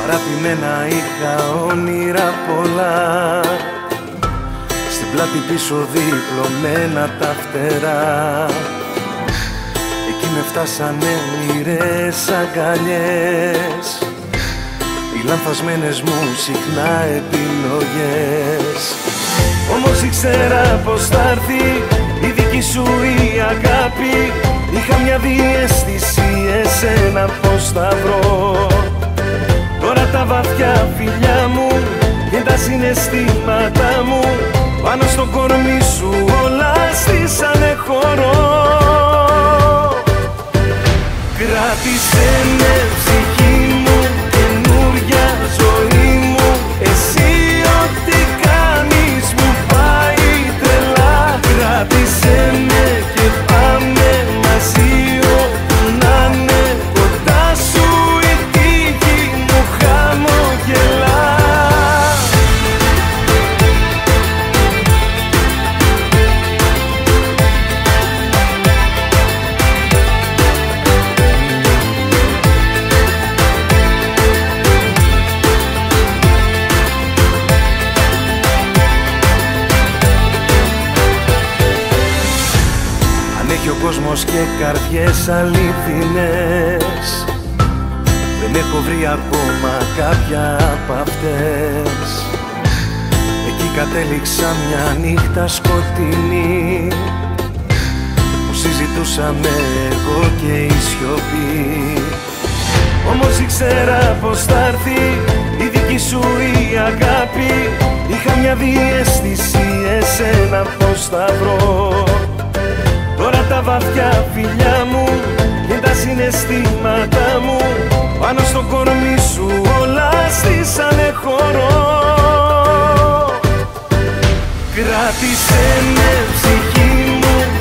Παρατημένα είχα όνειρα πολλά, στην πλάτη πίσω διπλωμένα τα φτερά. Εκεί με φτάσανε όνειρες αγκαλιές, οι λανθασμένες μου συχνά επιλογές. Όμως ήξερα πως θα έρθει η δική σου η αγάπη. Είχα μια διαίσθηση εσένα πως θα βρω. Τώρα τα βαθιά φιλιά μου και τα συναισθήματά μου πάνω στο κορμί σου όλα στήσανε χώρο. Κράτησε με ψυχή μου καινούρια ζωή μου. Εσύ ό,τι κάνεις μου πάει τρελά. Κράτησε με και πάμε μαζί όπου να είναι. Κοντά σου η τύχη μου χαμογελά. Έχει ο κόσμος και καρδιές αληθινές, δεν έχω βρει ακόμα κάποια από αυτές. Εκεί κατέληξα μια νύχτα σκοτεινή που συζητούσαμε εγώ και η σιωπή. Όμως ήξερα πως θα έρθει η δική σου η αγάπη. Είχα μια διαίσθηση εσένα πως θα βρω. Τώρα τα βαθιά φιλιά μου και τα συναισθήματά μου πάνω στο κορμί σου όλα στήσανε χώρο. Κράτησε με ψυχή μου